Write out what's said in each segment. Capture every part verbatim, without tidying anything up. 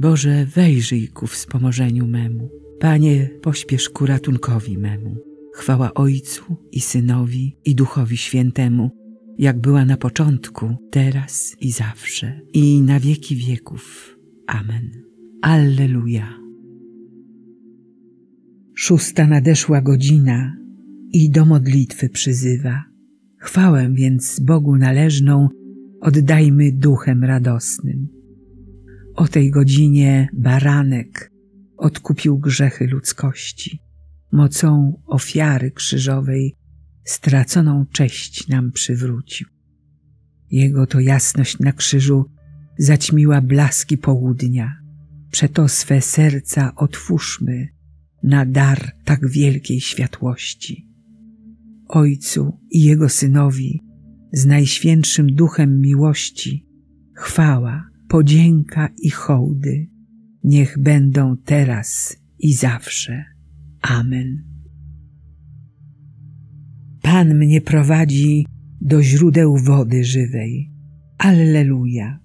Boże, wejrzyj ku wspomożeniu memu. Panie, pośpiesz ku ratunkowi memu. Chwała Ojcu i Synowi i Duchowi Świętemu, jak była na początku, teraz i zawsze, i na wieki wieków. Amen. Alleluja. Szósta nadeszła godzina i do modlitwy przyzywa. Chwałę więc Bogu należną oddajmy duchem radosnym. O tej godzinie baranek odkupił grzechy ludzkości. Mocą ofiary krzyżowej straconą cześć nam przywrócił. Jego to jasność na krzyżu zaćmiła blaski południa. Przeto swe serca otwórzmy na dar tak wielkiej światłości. Ojcu i Jego Synowi z Najświętszym Duchem miłości chwała, podzięka i hołdy niech będą teraz i zawsze. Amen. Pan mnie prowadzi do źródeł wody żywej. Alleluja.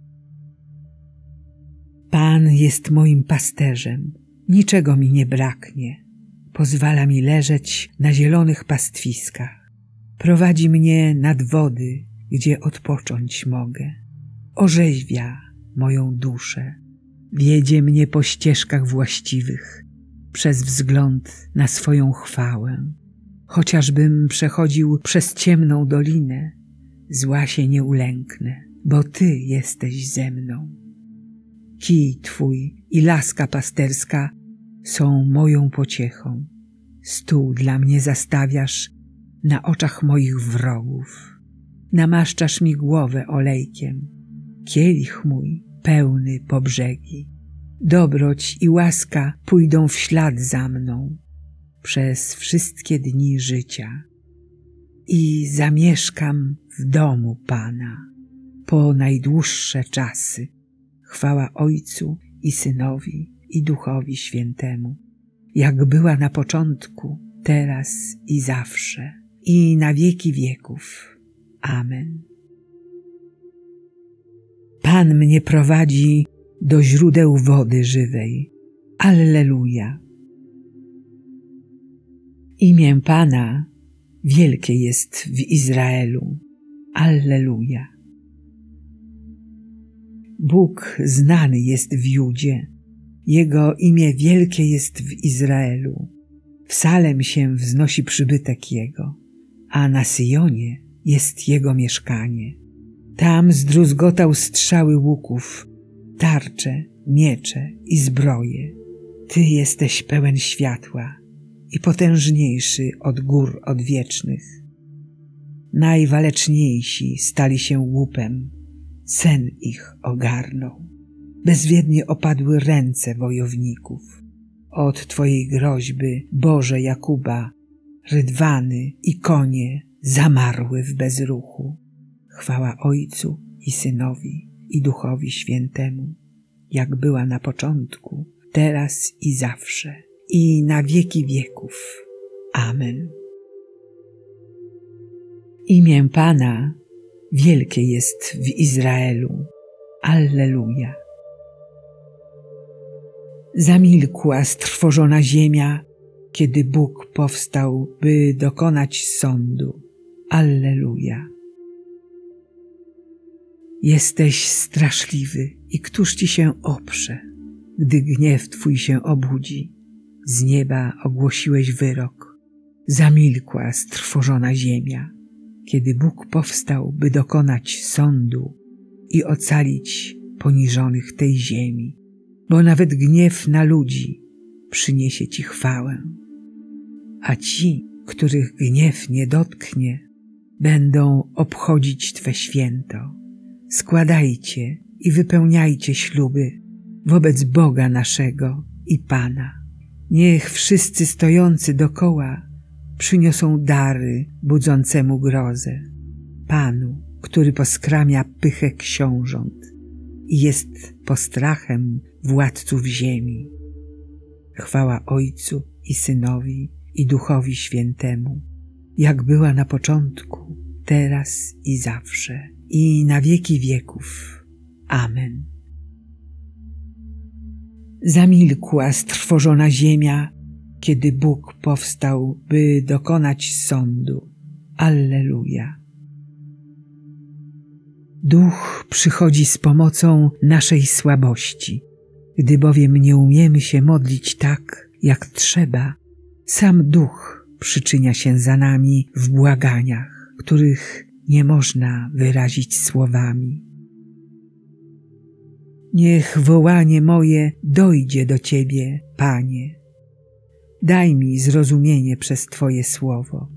Pan jest moim pasterzem, niczego mi nie braknie. Pozwala mi leżeć na zielonych pastwiskach. Prowadzi mnie nad wody, gdzie odpocząć mogę. Orzeźwia moją duszę. Wiedzie mnie po ścieżkach właściwych, przez wzgląd na swoją chwałę. Chociażbym przechodził przez ciemną dolinę, zła się nie ulęknę, bo Ty jesteś ze mną. Kij Twój i laska pasterska są moją pociechą. Stół dla mnie zastawiasz na oczach moich wrogów. Namaszczasz mi głowę olejkiem, kielich mój pełny po brzegi. Dobroć i łaska pójdą w ślad za mną przez wszystkie dni życia i zamieszkam w domu Pana po najdłuższe czasy. Chwała Ojcu i Synowi i Duchowi Świętemu, jak była na początku, teraz i zawsze, i na wieki wieków. Amen. Pan mnie prowadzi do źródeł wody żywej. Alleluja. Imię Pana wielkie jest w Izraelu. Alleluja. Bóg znany jest w Judzie, Jego imię wielkie jest w Izraelu. W Salem się wznosi przybytek Jego, a na Syjonie jest Jego mieszkanie. Tam zdruzgotał strzały łuków, tarcze, miecze i zbroje. Ty jesteś pełen światła i potężniejszy od gór odwiecznych. Najwaleczniejsi stali się łupem, sen ich ogarnął. Bezwiednie opadły ręce wojowników. Od Twojej groźby, Boże Jakuba, rydwany i konie zamarły w bezruchu. Chwała Ojcu i Synowi i Duchowi Świętemu, jak była na początku, teraz i zawsze, i na wieki wieków. Amen. Imię Pana wielkie jest w Izraelu. Alleluja. Zamilkła strwożona ziemia, kiedy Bóg powstał, by dokonać sądu. Alleluja. Jesteś straszliwy i któż Ci się oprze, gdy gniew Twój się obudzi? Z nieba ogłosiłeś wyrok. Zamilkła strwożona ziemia, kiedy Bóg powstał, by dokonać sądu i ocalić poniżonych tej ziemi. Bo nawet gniew na ludzi przyniesie Ci chwałę, a ci, których gniew nie dotknie, będą obchodzić Twe święto. Składajcie i wypełniajcie śluby wobec Boga naszego i Pana. Niech wszyscy stojący dokoła przyniosą dary budzącemu grozę, Panu, który poskramia pychę książąt i jest postrachem władców ziemi. Chwała Ojcu i Synowi i Duchowi Świętemu, jak była na początku, teraz i zawsze, i na wieki wieków. Amen. Zamilkła strwożona ziemia, kiedy Bóg powstał, by dokonać sądu. Alleluja. Duch przychodzi z pomocą naszej słabości. Gdy bowiem nie umiemy się modlić tak, jak trzeba, sam Duch przyczynia się za nami w błaganiach, których nie można wyrazić słowami. Niech wołanie moje dojdzie do Ciebie, Panie. Daj mi zrozumienie przez Twoje słowo.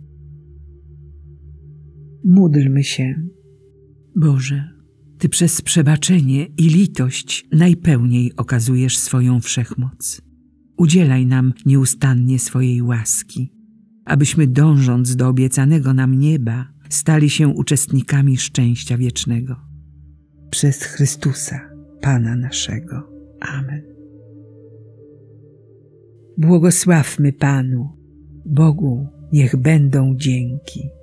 Módlmy się. Boże, Ty przez przebaczenie i litość najpełniej okazujesz swoją wszechmoc. Udzielaj nam nieustannie swojej łaski, abyśmy dążąc do obiecanego nam nieba stali się uczestnikami szczęścia wiecznego. Przez Chrystusa, Pana naszego. Amen. Błogosławmy Panu, Bogu niech będą dzięki.